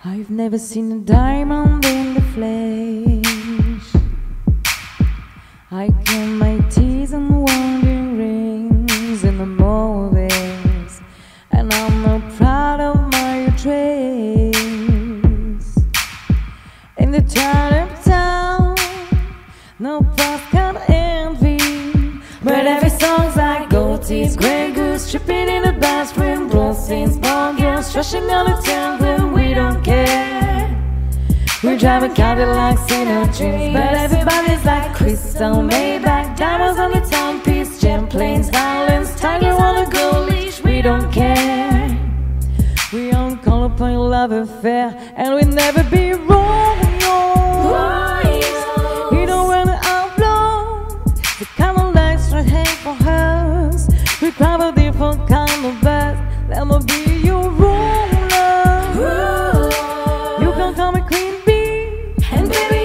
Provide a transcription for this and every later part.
I've never seen a diamond in the flesh. I count my tears and wandering rings in the movies, and I'm not proud of my trace. In the turnip town, no path can envy, but every song's like gold teeth, grey goose tripping in the bathroom, blood stains, ball girls rushing on the town when we don't care. We're driving Cadillacs in our dreams, but everybody's like crystal, Maybach, diamonds on the timepiece, gem planes, violence, tiger on a gold leash. We don't care. We don't call upon your love affair, and we'll never be wrong. We don't want to outlaw the kind of extra hate for us. We grab a different kind of bed. Let me be your ruler. You can call me queen bee, and baby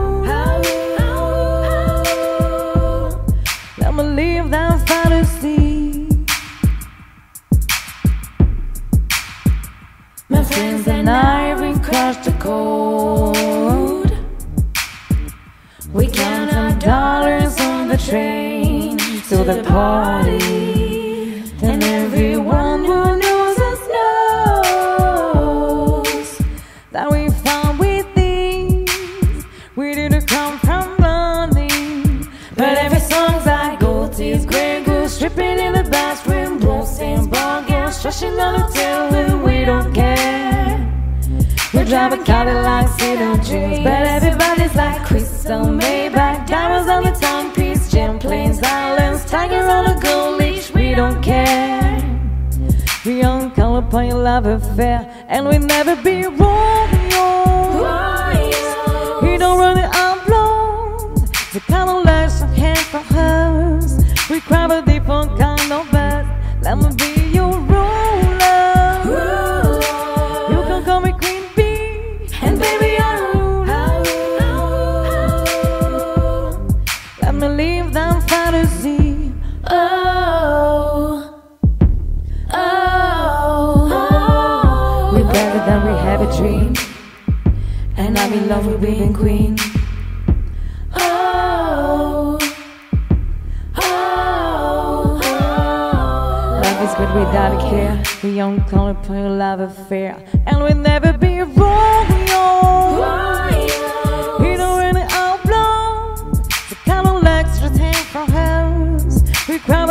let me live that fantasy. My friends and I, we crushed the code. We count our dollars on the train to the party. Then everyone who knows us knows that we found with things. We didn't come from money, but every song's like gold teeth, grey goose tripping in the bathroom, blood stains, ball girls rushing on the tail, and we don't care. We're driving Cadillacs in our dreams, but everybody's like crystal, Maybach, diamonds on the timepiece, gem planes, islands, tigers on a gold leash. We don't care. We don't call upon your love affair, and we'll never be wrong. We don't run it outlaw the kind of lives of hand for us. We grab a different kind of bed. Let me be your ruler. You can call me queen bee, and baby let me live that fantasy. We're better than we have a dream, and I'm in love with being queen. Love is good without a care. We don't call upon your love affair, and we'll never be wrong. We don't really outlaw the kind of extra thing for us. We grab